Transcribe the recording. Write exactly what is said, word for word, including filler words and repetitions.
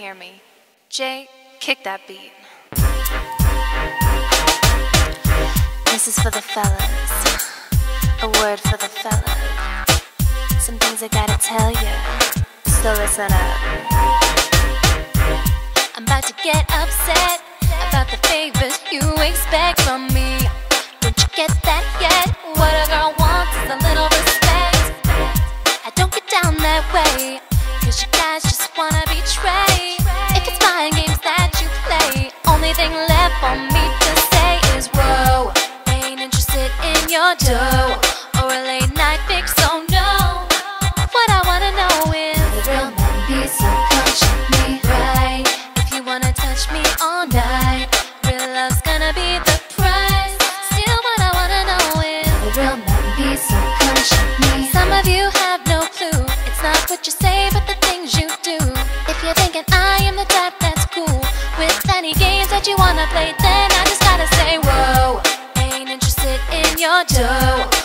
hear me. Jay, kick that beat. This is for the fellas, a word for the fellas. Some things I gotta tell you, so listen up. I'm about to get upset about the favors you expect from me. Don't you get that yet? What a girl wants is a little respect. I don't get down that way, cause you guys just wanna betray. If it's mind games that you play, only thing left for me to say is whoa. Ain't interested in your dough or a late night fix, so no. What I wanna know is, will the real men be so come check me right? If you wanna touch me all night, real love's gonna be the price. Still what I wanna know is, will the real men be so come check me? Some of you have no clue, it's not what you say but the things you do. If you're thinking I am the type that's cool with any games that you wanna play, then I just gotta say whoa. Ain't interested in your dough